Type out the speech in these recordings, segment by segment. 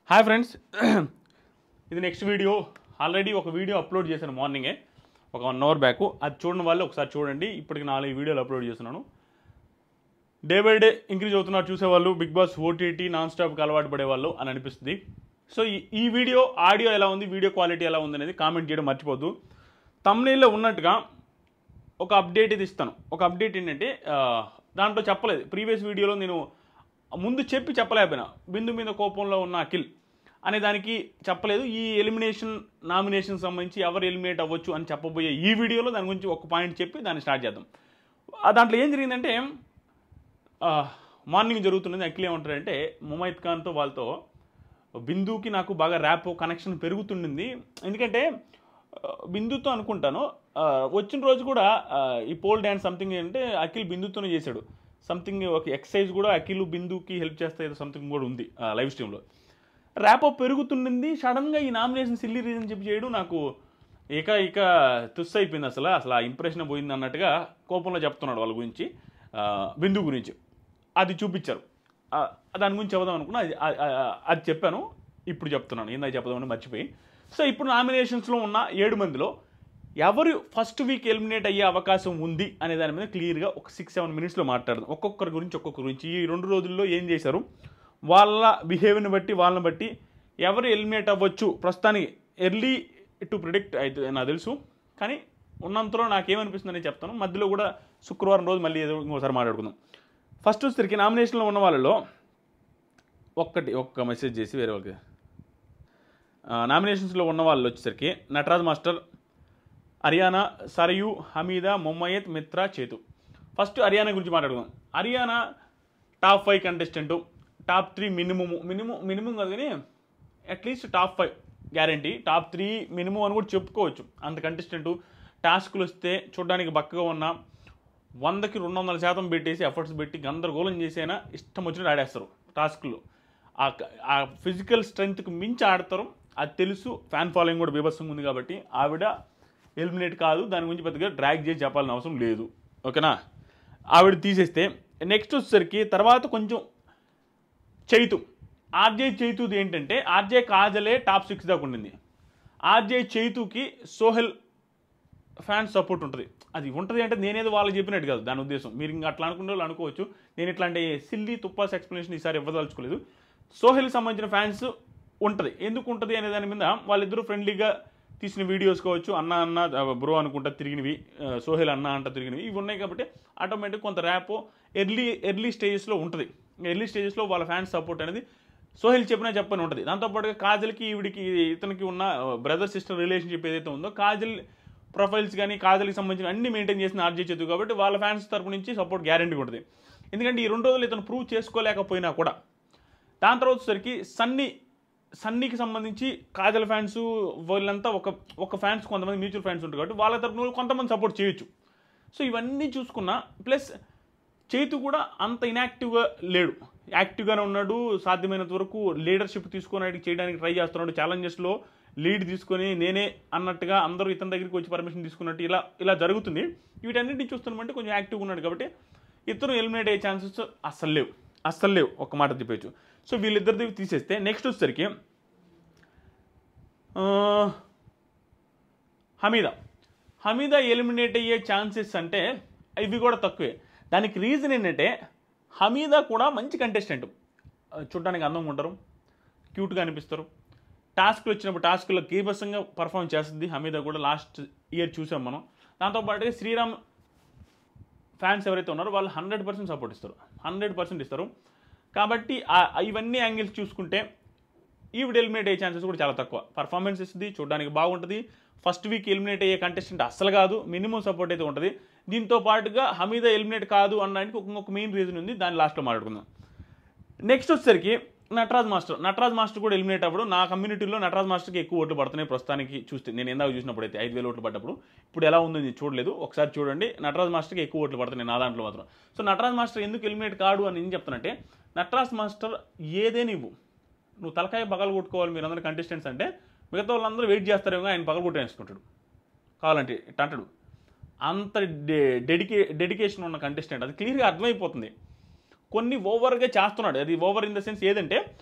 Hi friends, ఇది next video. Already ఒక video upload చేశాను మార్నింగే, ఒక 1 అవర్ బ్యాక్. అది చూడని వాళ్ళు ఒకసారి చూడండి. ఇప్పటికి 4 వీడియోలు అప్లోడ్ చేస్తున్నాను. డే బై డే ఇంక్రీజ్ అవుతున్నారు చూసేవాళ్ళు, బిగ్ బాస్ ఓటీటీ నాన్ స్టాప్కి అలవాటు పడేవాళ్ళు అని అనిపిస్తుంది. సో ఈ వీడియో ఆడియో ఎలా ఉంది, వీడియో క్వాలిటీ ఎలా ఉంది అనేది కామెంట్ చేయడం మర్చిపోద్దు. థంబ్నెయిల్లో ఉన్నట్టుగా ఒక అప్డేట్ ఇది ఇస్తాను. ఒక అప్డేట్ ఏంటంటే దాంట్లో చెప్పలేదు. ప్రీవియస్ వీడియోలో నేను ముందు చెప్పలేకపోయినా, బిందు మీద కోపంలో ఉన్న అఖిల్ అనే దానికి చెప్పలేదు. ఈ నామినేషన్ సంబంధించి ఎవరు ఎలిమినేట్ అవ్వచ్చు అని చెప్పబోయే ఈ వీడియోలో దాని గురించి ఒక పాయింట్ చెప్పి దాన్ని స్టార్ట్ చేద్దాం. దాంట్లో ఏం జరిగిందంటే, మార్నింగ్ జరుగుతున్నది. అఖిల్ ఏమంటారంటే, ముమైత్ ఖాన్తో వాళ్ళతో బిందుకి నాకు బాగా ర్యాప్ కనెక్షన్ పెరుగుతుండింది. ఎందుకంటే బిందుతో అనుకుంటాను వచ్చిన రోజు కూడా ఈ పోల్ డ్యాన్స్ సంథింగ్ అంటే అఖిల్ బిందుతోనే చేశాడు. సంథింగ్ ఒక ఎక్సర్సైజ్ కూడా అఖిల్ బిందుకి హెల్ప్ చేస్తే ఏదో సంథింగ్ కూడా ఉంది లైవ్ స్ట్రీమ్లో. ర్యాప్ పెరుగుతుండింది. సడన్గా ఈ నామినేషన్ సిల్లీ రీజన్ చెప్పి చేయడం నాకు ఇక తుస్ అయిపోయింది. అసలు ఆ ఇంప్రెషన్ పోయింది అన్నట్టుగా కోపంలో చెప్తున్నాడు వాళ్ళ గురించి, బిందు గురించి. అది చూపించారు. దాని గురించి చెబుదాం అనుకున్నా, అది చెప్పాను. ఇప్పుడు చెప్తున్నాను, ఏందా చెప్దామని మర్చిపోయి. సో ఇప్పుడు నామినేషన్స్లో ఉన్న 7 మందిలో ఎవరు ఫస్ట్ వీక్ ఎలిమినేట్ అయ్యే అవకాశం ఉంది అనే దాని మీద క్లియర్గా ఒక 6-7 మినిట్స్లో మాట్లాడదాం. ఒక్కొక్కరి గురించి ఈ 2 రోజుల్లో ఏం చేశారు, వాళ్ళ బిహేవియర్ని బట్టి, వాళ్ళని బట్టి ఎవరు ఎలిమినేట్ అవ్వచ్చు. ప్రస్తుతానికి ఎర్లీ టు ప్రిడిక్ట్ అయితే నాకు తెలుసు, కానీ ఉన్నంతలో నాకేమనిపిస్తుందని చెప్తాను. మధ్యలో కూడా శుక్రవారం రోజు మళ్ళీ ఏదో ఇంకోసారి మాట్లాడుకుందాం. ఫస్ట్ వచ్చేసరికి నామినేషన్లో ఉన్న వాళ్ళలో ఒక్క మెసేజ్ చేసి వేరే వాళ్ళకి, నామినేషన్స్లో ఉన్న వాళ్ళు వచ్చేసరికి నటరాజ్ మాస్టర్, హర్యానా, సరయు, హమీదా, మొమ్మయత్, మిత్రా, చేతు. ఫస్ట్ హర్యానా గురించి మాట్లాడుకుందాం. Ariyana top 5 contestant, top 3 minimum కాదు కానీ at least top 5 guarantee. Top 3 minimum అని కూడా చెప్పుకోవచ్చు. అంత కంటెస్టెంటు. టాస్కులు వస్తే చూడడానికి బక్కగా ఉన్న 100కి 200% పెట్టేసి ఎఫర్ట్స్ పెట్టి గందరగోళం చేసైనా ఇష్టం వచ్చినట్టు ఆడేస్తారు టాస్కులు. ఆ ఫిజికల్ స్ట్రెంగ్త్కి మించి ఆడతారు, అది తెలుసు. ఫ్యాన్ ఫాలోయింగ్ కూడా బీభత్సంగా ఉంది కాబట్టి ఆవిడ ఎలిమినేట్ కాదు. దాని గురించి పెద్దగా డ్రాగ్ చేసి చెప్పాల్సిన అవసరం లేదు. ఓకేనా? ఆవిడ తీసేస్తే నెక్స్ట్ వచ్చేసరికి తర్వాత కొంచెం చైతు. ఆర్జే చైతుది ఏంటంటే, ఆర్జే కాజలే టాప్ 6 దాకా ఉండింది. ఆర్జే చైతుకి సోహెల్ ఫ్యాన్స్ సపోర్ట్ ఉంటుంది. అది ఉంటుంది అంటే నేనేదో వాళ్ళకి చెప్పినట్టు కాదు దాని ఉద్దేశం. మీరు ఇంకా అట్లా అనుకునే వాళ్ళు అనుకోవచ్చు. నేను ఇట్లాంటి సిల్లీ తుప్పాస్ ఎక్స్ప్లెనేషన్ ఈసారి ఇవ్వదలుచుకోలేదు. సోహెల్కి సంబంధించిన ఫ్యాన్స్ ఉంటుంది. ఎందుకు ఉంటుంది అనే దాని మీద వాళ్ళిద్దరూ ఫ్రెండ్లీగా తీసిన వీడియోస్ కావచ్చు, అన్న బ్రో అనుకుంటా తిరిగినవి, సోహెల్ అన్న అంట తిరిగినవి, ఇవి ఉన్నాయి. కాబట్టి ఆటోమేటిక్ కొంత ర్యాప్ ఎర్లీ స్టేజెస్లో ఉంటుంది. ఎర్లీ స్టేజెస్లో వాళ్ళ ఫ్యాన్స్ సపోర్ట్ అనేది సోహెల్ చెప్పని ఉంటుంది. దాంతోపాటుగా కాజల్కి ఇతనికి ఉన్న బ్రదర్ సిస్టర్ రిలేషన్షిప్ ఏదైతే ఉందో, కాజల్ ప్రొఫైల్స్ కానీ కాజల్కి సంబంధించిన అన్ని మెయింటైన్ చేసిన ఆర్జే చేతు కాబట్టి వాళ్ళ ఫ్యాన్స్ తరపు నుంచి సపోర్ట్ గ్యారెంటీ ఉంటుంది. ఎందుకంటే ఈ 2 రోజులు ఇతను ప్రూవ్ చేసుకోలేకపోయినా కూడా. దాని తర్వాత వచ్చేసరికి సన్నీకి సంబంధించి కాజల్ ఫ్యాన్స్ వాళ్ళంతా ఒక ఫ్యాన్స్, కొంతమంది మ్యూచువల్ ఫ్యాన్స్ ఉంటారు కాబట్టి వాళ్ళ తరపున కొంతమంది సపోర్ట్ చేయొచ్చు. సో ఇవన్నీ చూసుకున్నా, ప్లస్ చైతు కూడా అంత ఇన్యాక్టివ్గా లేడు, యాక్టివ్గానే ఉన్నాడు. సాధ్యమైనంత వరకు లీడర్షిప్ తీసుకొని చేయడానికి ట్రై చేస్తున్నాడు. ఛాలెంజెస్లో లీడ్ తీసుకొని నేనే అన్నట్టుగా అందరూ ఇతని దగ్గరికి వచ్చి పర్మిషన్ తీసుకున్నట్టు ఇలా జరుగుతుంది. వీటన్నిటిని చూస్తున్నామంటే కొంచెం యాక్టివ్గా ఉన్నాడు కాబట్టి ఇతను ఎలిమినేట్ అయ్యే ఛాన్సెస్ అస్సలు లేవు. ఒక మాట చెప్పచ్చు. సో వీళ్ళిద్దరిది తీసేస్తే నెక్స్ట్ వచ్చేసరికి హమీదా ఎలిమినేట్ అయ్యే ఛాన్సెస్ అంటే ఇవి కూడా తక్కువే. దానికి రీజన్ ఏంటంటే, హమీదా కూడా మంచి కంటెస్టెంట్, చూడడానికి అందంగా ఉంటారు, క్యూట్గా అనిపిస్తారు. టాస్క్లు వచ్చినప్పుడు టాస్క్లో కీబసంగా పర్ఫామ్ చేస్తుంది హమీదా కూడా. లాస్ట్ ఇయర్ చూసాం మనం. దాంతోపాటుగా శ్రీరామ్ ఫ్యాన్స్ ఎవరైతే ఉన్నారో వాళ్ళు 100% సపోర్ట్ ఇస్తారు, 100% ఇస్తారు. కాబట్టి ఇవన్నీ యాంగిల్స్ చూసుకుంటే ఈవిడ ఎలిమినేట్ అయ్యే ఛాన్సెస్ కూడా చాలా తక్కువ. పర్ఫార్మెన్స్ ఇస్తుంది, చూడడానికి బాగుంటుంది. ఫస్ట్ వీక్ ఎలిమినేట్ అయ్యే కంటెస్టెంట్ అస్సలు కాదు, మినిమం సపోర్ట్ అయితే ఉంటుంది. దీంతో పాటుగా హమీదా ఎలిమినేట్ కాదు అనడానికి ఒక మెయిన్ రీజన్ ఉంది, దాన్ని లాస్ట్లో మాట్లాడుకుందాం. నెక్స్ట్ వచ్చేసరికి నటరాజ్ మాస్టర్ కూడా ఎలిమినేట్ అవ్వడు. నా కమ్యూనిటీలో నటరాజ్ మాస్టర్కి ఎక్కువ ఓట్లు పడుతున్నాయి ప్రస్తుతానికి చూస్తే. నేను ఎందాక చూసినప్పుడు అయితే 5,000 ఓట్లు పడ్డప్పుడు. ఇప్పుడు ఎలా ఉందో నేను చూడలేదు, ఒకసారి చూడండి. నటరాజ్ మాస్టర్కి ఎక్కువ ఓట్లు పడుతున్నాయి నా దాంట్లో మాత్రం. సో నటరాజ్ మాస్టర్ ఎందుకు ఎలిమినేట్ కాడు అని నేను చెప్తానంటే, నటరాజ్ మాస్టర్ ఏదే నువ్వు తలకాయ పగలు కొట్టుకోవాలి మీరందరూ కంటెస్టెంట్స్ అంటే, మిగతా వాళ్ళందరూ వెయిట్ చేస్తారేమో, ఆయన పగలు కొట్టేసుకుంటాడు కావాలంటే ఇట్లా అంటాడు. అంత డెడికేషన్ ఉన్న కంటెస్టెంట్, అది క్లియర్గా అర్థమైపోతుంది. కొన్ని ఓవర్గా చేస్తున్నాడు. అది ఓవర్ ఇన్ ద సెన్స్ ఏదంటే,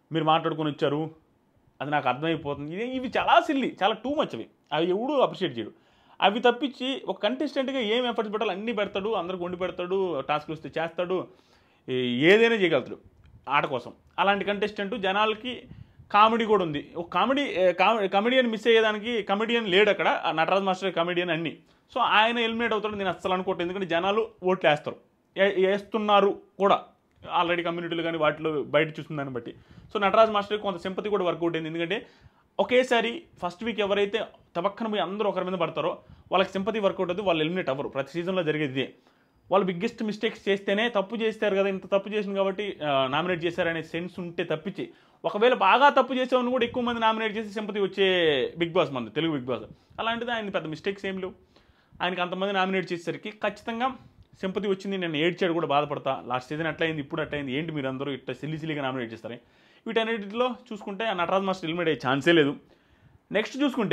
మీరు మాట్లాడుకొని వచ్చారు, అది నాకు అర్థమైపోతుంది. ఇవి చాలా సిల్లీ, చాలా టూ మచ్ అవి ఎవడూ అప్రిషియేట్ చేయడు. అవి తప్పించి ఒక కంటెస్టెంట్గా ఏం ఎఫర్ట్స్ పెట్టాలో అన్నీ పెడతాడు, అందరికి వండి పెడతాడు, టాస్క్లు వస్తే చేస్తాడు, ఏదైనా చేయగలుగుతాడు ఆట కోసం. అలాంటి కంటెస్టెంట్ జనాలకి కామెడీ కూడా ఉంది. ఒక కమెడియన్ మిస్ అయ్యేదానికి కమెడియన్ లేడు అక్కడ, నటరాజ్ మాస్టర్ కమెడియన్ అన్నీ. సో ఆయన ఎలిమినేట్ అవుతాడు నేను అస్సలు అనుకోవట్లేదు, ఎందుకంటే జనాలు ఓట్లు వేస్తున్నారు కూడా ఆల్రెడీ కమ్యూనిటీలు కానీ వాటిలో బయట చూస్తుందని బట్టి. సో నటరాజ్ మాస్టర్కి కొంత సింపతి కూడా వర్కౌట్ అయింది, ఎందుకంటే ఒకేసారి ఫస్ట్ వీక్ ఎవరైతే తపక్కన పోయి అందరూ ఒకరి మీద పడతారో వాళ్ళకి సింపతి వర్కౌట్ అవుతుంది, వాళ్ళు ఎలిమినేట్ అవ్వరు. ప్రతి సీజన్లో జరిగేది ఇదే. వాళ్ళు బిగ్గెస్ట్ మిస్టేక్స్ చేస్తేనే తప్పు చేస్తారు కదా, ఇంత తప్పు చేసింది కాబట్టి నామినేట్ చేశారనే సెన్స్ ఉంటే తప్పించి, ఒకవేళ బాగా తప్పు చేసేవాడిని కూడా ఎక్కువ మంది నామినేట్ చేసి సింపతి వచ్చే బిగ్ బాస్ మంది తెలుగు బిగ్ బాస్. అలాంటిది ఆయన పెద్ద మిస్టేక్స్ ఏం లేవు, ఆయనకి అంతమంది నామినేట్ చేసేసరికి ఖచ్చితంగా సింపతి వచ్చింది. నేను ఏడ్చాడు కూడా, బాధపడతా. లాస్ట్ సీజన్ అట్లయింది, ఇప్పుడు అట్లయింది, ఏంటి మీరు అందరూ ఇట్లా సిల్లీగా నామినేట్ చేస్తారు. వీటన్నిటిలో చూసుకుంటే ఆ నటరాజ్ మాస్టర్ ఎలిమినేట్ అయ్యే ఛాన్సే లేదు. నెక్స్ట్ చూసుకుంటే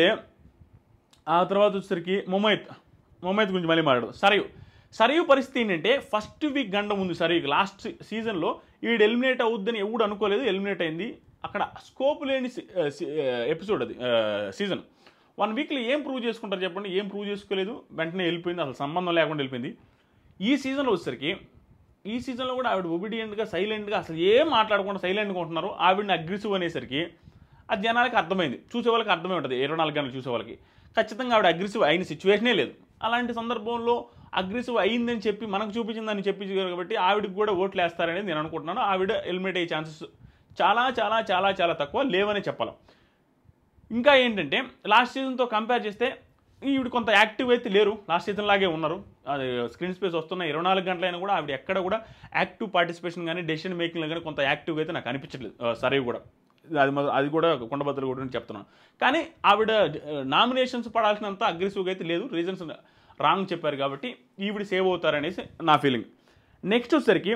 ఆ తర్వాత వచ్చేసరికి మొమైత్ గురించి మళ్ళీ మాట్లాడు. సరయు పరిస్థితి ఏంటంటే ఫస్ట్ వీక్ గంట ముందు సరయుకి లాస్ట్ సీజన్లో వీడు ఎలిమినేట్ అవుద్దని ఎవడు అనుకోలేదు, ఎలిమినేట్ అయింది. అక్కడ స్కోప్ లేని ఎపిసోడ్ అది సీజన్. 1 వీక్లో ఏం ప్రూవ్ చేసుకుంటారు చెప్పండి, ఏం ప్రూవ్ చేసుకోలేదు, వెంటనే వెళ్ళిపోయింది, అసలు సంబంధం లేకుండా వెళ్ళిపోయింది. ఈ సీజన్లో వచ్చేసరికి ఈ సీజన్లో కూడా ఆవిడ ఒబీడియంట్గా సైలెంట్గా అసలు ఏం మాట్లాడకుండా సైలెంట్గా ఉంటున్నారు. ఆవిడని అగ్రెసివ్ అనేసరికి అది జనాలకి అర్థమైంది, చూసే వాళ్ళకి అర్థమై ఉంటుంది, 24 గంటలు చూసే వాళ్ళకి. ఖచ్చితంగా ఆవిడ అగ్రెసివ్ అయిన సిచ్యువేషనే లేదు. అలాంటి సందర్భంలో అగ్రెసివ్ అయిందని చెప్పి మనకు చూపించిందని చెప్పించారు కాబట్టి ఆవిడకి కూడా ఓట్లు వేస్తారనేది నేను అనుకుంటున్నాను. ఆవిడ ఎలిమినేట్ అయ్యే ఛాన్సెస్ చాలా చాలా చాలా చాలా తక్కువ, లేవనే చెప్పాలి. ఇంకా ఏంటంటే లాస్ట్ సీజన్తో కంపేర్ చేస్తే ఈవిడ కొంత యాక్టివ్ అయితే లేరు, లాస్ట్ సీజన్ లాగే ఉన్నారు. అది స్క్రీన్ స్పేస్ వస్తున్న 24 గంటలైనా కూడా ఆవిడ ఎక్కడ కూడా యాక్టివ్ పార్టిసిపేషన్ కానీ డెసిషన్ మేకింగ్లో కానీ కొంత యాక్టివ్గా అయితే నాకు అనిపించట్లేదు. సరే కూడా అది కూడా కొండబద్దలు కూడా చెప్తున్నాను. కానీ ఆవిడ నామినేషన్స్ పడాల్సినంత అగ్రెసివ్గా అయితే లేదు, రీజన్స్ రాంగ్ చెప్పారు కాబట్టి ఈవిడ సేవ్ అవుతారనేసి నా ఫీలింగ్. నెక్స్ట్ వచ్చేసరికి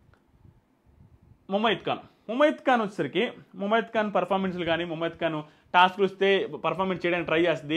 ముమైత్ ఖాన్ వచ్చేసరికి ముమైత్ ఖాన్ పర్ఫార్మెన్స్లు కానీ, ముమైత్ ఖాన్ టాస్క్లు వస్తే పర్ఫార్మెన్స్ చేయడానికి ట్రై చేస్తుంది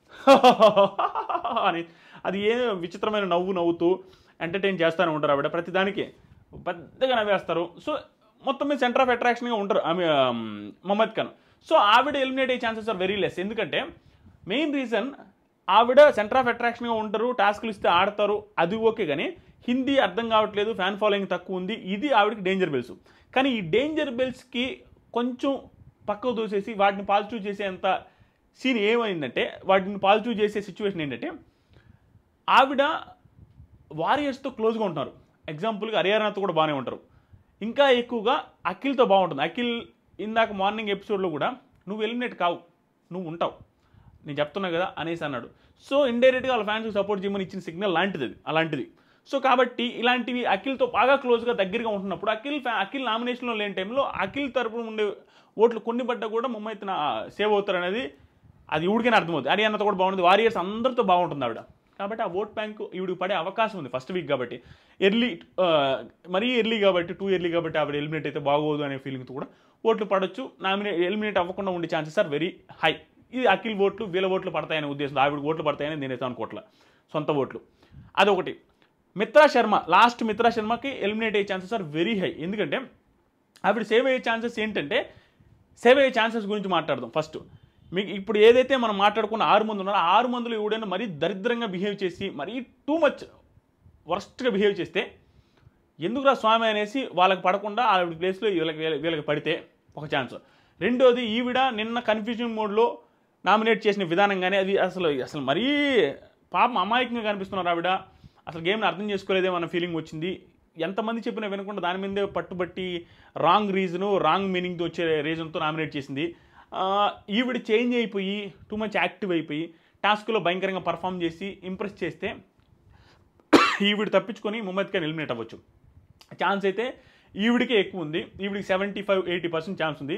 అని, అది ఏదో విచిత్రమైన నవ్వుతూ ఎంటర్టైన్ చేస్తూనే ఉంటారు. ఆవిడ ప్రతిదానికి పెద్దగా నవ్వేస్తారు. సో మొత్తం మీద సెంటర్ ఆఫ్ అట్రాక్షన్గా ఉంటారు ఆమె ముమైత్ ఖాన్. సో ఆవిడ ఎలిమినేట్ అయ్యే ఛాన్సెస్ ఆర్ వెరీ లెస్, ఎందుకంటే మెయిన్ రీజన్ ఆవిడ సెంటర్ ఆఫ్ అట్రాక్షన్గా ఉంటారు, టాస్క్లు ఇస్తే ఆడతారు, అది ఓకే. కానీ హిందీ అర్థం కావట్లేదు, ఫ్యాన్ ఫాలోయింగ్ తక్కువ ఉంది, ఇది ఆవిడకి డేంజర్ బెల్స్. కానీ ఈ డేంజర్ బెల్స్కి కొంచెం పక్కకు దూసేసి వాటిని పాజిటివ్ చేసేంత సీన్ ఏమైందంటే, వాటిని పాజిటివ్ చేసే సిచ్యువేషన్ ఏంటంటే ఆవిడ వారియర్స్తో క్లోజ్గా ఉంటున్నారు. ఎగ్జాంపుల్గా హర్యానాతో కూడా బాగానే ఉంటారు, ఇంకా ఎక్కువగా అఖిల్తో బాగుంటుంది. అఖిల్ ఇందాక మార్నింగ్ ఎపిసోడ్లో కూడా నువ్వు ఎలిమినేట్ కావు, నువ్వు ఉంటావు, నేను చెప్తున్నా కదా అనేసి అన్నాడు. సో ఇండైరెక్ట్గా వాళ్ళ ఫ్యాన్స్కి సపోర్ట్ చేయమని ఇచ్చిన సిగ్నల్ లాంటిది అలాంటిది. సో కాబట్టి ఇలాంటివి అఖిల్తో బాగా క్లోజ్గా దగ్గరగా ఉంటున్నప్పుడు అఖిల్ నామినేషన్లో లేని టైంలో అఖిల్ తరపున ఉండే ఓట్లు కొన్ని పడ్డా కూడా ముమైత్ సేవ్ అవుతారనేది అది ఈవిడికైనా అర్థమవుతుంది. హర్యానాతో కూడా బాగుంటుంది, వారియర్స్ అందరితో బాగుంటుంది ఆవిడ. కాబట్టి ఆ ఓట్ బ్యాంక్ ఈవిడికి పడే అవకాశం ఉంది ఫస్ట్ వీక్ కాబట్టి. మరీ ఎర్లీ కాబట్టి, టూ ఎర్లీ కాబట్టి ఆవిడ ఎలిమినేట్ అయితే బాగోదు అనే ఫీలింగ్తో కూడా ఓట్లు పడవచ్చు. ఎలిమినేట్ అవ్వకుండా ఉండే ఛాన్సెస్ ఆర్ వెరీ హై. ఇది అఖిల్ ఓట్లు వీళ్ళ ఓట్లు పడతాయనే ఉద్దేశం, ఆవిడ ఓట్లు పడతాయని నేనైతే అనుకోవట్ల, సొంత ఓట్లు. అదొకటి. మిత్రా శర్మకి ఎలిమినేట్ అయ్యే ఛాన్సెస్ ఆర్ వెరీ హై, ఎందుకంటే ఆవిడ సేవ్ అయ్యే ఛాన్సెస్ ఏంటంటే, సేవ్ అయ్యే ఛాన్సెస్ గురించి మాట్లాడదాం. ఫస్ట్ మీకు ఇప్పుడు ఏదైతే మనం మాట్లాడుకున్న 6 మంది ఉన్నారో 6 మందిలో ఎవడైనా మరీ దరిద్రంగా బిహేవ్ చేసి మరీ టూ మచ్ వర్స్ట్గా బిహేవ్ చేస్తే ఎందుకురా స్వామి అనేసి వాళ్ళకి పడకుండా ఆవిడ ప్లేస్లో వీళ్ళకి పడితే ఒక ఛాన్స్. రెండోది, ఈవిడ నిన్న కన్ఫ్యూజన్ మోడ్లో నామినేట్ చేసిన విధానం కానీ అది అసలు మరీ పాపం అమాయకంగా కనిపిస్తున్నారు. ఆవిడ అసలు గేమ్ని అర్థం చేసుకోలేదేమో అన్న ఫీలింగ్ వచ్చింది. ఎంతమంది చెప్పినా వినకుండా దాని మీదే పట్టుబట్టి రాంగ్ మీనింగ్తో వచ్చే రీజన్తో నామినేట్ చేసింది. ఈవిడ చేంజ్ అయిపోయి టూ మచ్ యాక్టివ్ అయిపోయి టాస్క్లో భయంకరంగా పర్ఫామ్ చేసి ఇంప్రెస్ చేస్తే ఈవిడ తప్పించుకొని ముమైత్ ఖాన్ ఎలిమినేట్ అవ్వచ్చు. ఛాన్స్ అయితే ఈవిడికే ఎక్కువ ఉంది. ఈవిడికి 75-80% ఛాన్స్ ఉంది,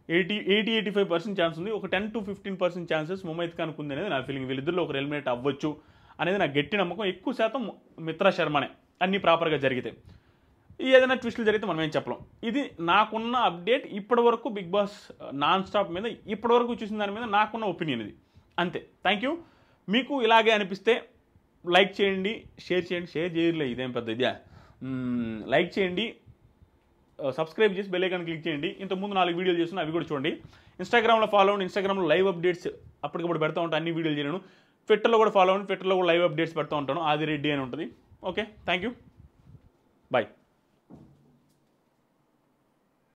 80-85% ఛాన్స్ ఉంది. ఒక 10 to 15% ఛాన్సెస్ ముమైత్ ఖాన్కు ఉంది అనేది నా ఫీలింగ్. వీళ్ళిద్దరిలో ఒకరు ఎలిమినేట్ అవ్వచ్చు అనేది నాకు గట్టి నమ్మకం. ఎక్కువ శాతం మిత్రా శర్మనే అన్నీ ప్రాపర్గా జరిగితే. ఏదైనా ట్విస్టులు జరిగితే మనం ఏం చెప్పలేం. ఇది నాకున్న అప్డేట్ ఇప్పటివరకు బిగ్ బాస్ నాన్ స్టాప్ మీద ఇప్పటివరకు చూసిన దాని మీద నాకున్న ఒపీనియన్ ఇది, అంతే. Thank you. మీకు ఇలాగే అనిపిస్తే లైక్ చేయండి, షేర్ చేయలేదు, ఇదేం పెద్ద ఇదే. లైక్ చేయండి, సబ్స్క్రైబ్ చేసి బెల్ ఐకాన్ క్లిక్ చేయండి. ఇంతకుముందు 4 వీడియోలు చేస్తున్నా, అవి కూడా చూడండి. ఇన్స్టాగ్రామ్లో ఫాలో అవ్వండి. ఇన్స్టాగ్రామ్లో లైవ్ అప్డేట్స్ అప్పటికప్పుడు పెడతా ఉంటాను, అన్ని వీడియోలు చేయను. ట్విట్టర్లో కూడా ఫాలో అవ్వండి. ట్విట్టర్లో కూడా లైవ్ అప్డేట్స్ పెడతా ఉంటాను. ఆది రెడ్డి అని ఉంటుంది. Okay, thank you, bye.